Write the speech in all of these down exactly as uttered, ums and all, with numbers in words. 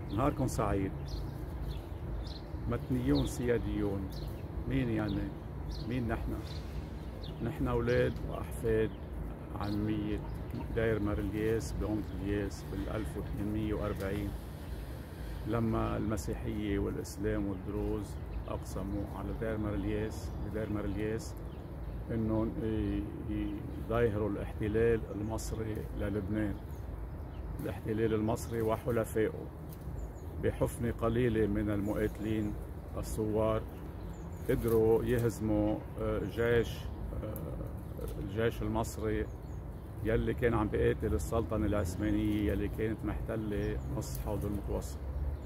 نهاركم سعيد. متنيون سياديون، مين يعني؟ مين نحن؟ نحن أولاد وأحفاد عمية داير مارلياس بأمة الياس بال ألف وثمانمية وأربعين، لما المسيحية والإسلام والدروز أقسموا على داير مارلياس بداير مارلياس إنهم يظاهروا الاحتلال المصري للبنان. الاحتلال المصري وحلفائه بحفنة قليلة من المقاتلين الثوار قدروا يهزموا جيش الجيش المصري يلي كان عم بيقاتل السلطنة العثمانية يلي كانت محتلة نص حوض المتوسط.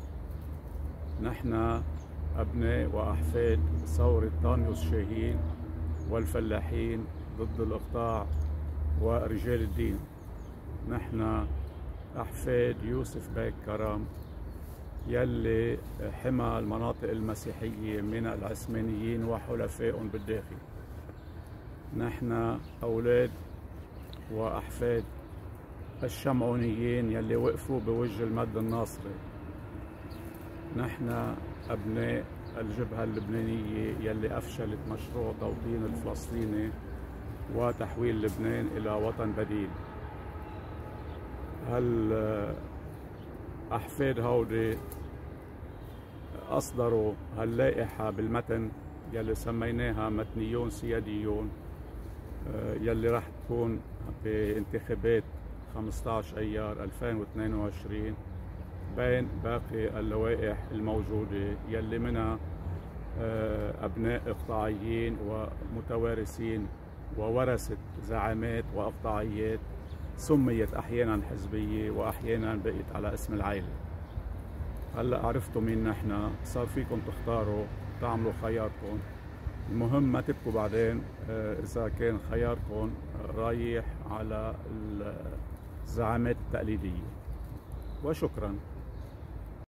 نحن أبناء وأحفاد ثورة طانيوس شاهين والفلاحين ضد الإقطاع ورجال الدين. نحن أحفاد يوسف بيك كرم يلي حمى المناطق المسيحية من العثمانيين وحلفائهم بالداخل. نحن أولاد وأحفاد الشمعونيين يلي وقفوا بوجه المد الناصري. نحن أبناء الجبهة اللبنانية يلي أفشلت مشروع توطين الفلسطيني وتحويل لبنان إلى وطن بديل. هل أحفاد هودي أصدروا هاللائحة بالمتن يلي سميناها متنيون سياديون، يلي راح تكون بانتخابات خمسة عشر أيار ألفين واثنين وعشرين بين باقي اللوائح الموجودة يلي منها أبناء إقطاعيين ومتوارثين وورثة زعامات وإقطاعيات سميت أحيانا حزبية وأحيانا بقيت على اسم العائلة. هلأ عرفتوا مين نحن، صار فيكم تختاروا تعملوا خياركم. المهم ما تبكوا بعدين إذا كان خياركم رايح على الزعامات التقليدية. وشكرا.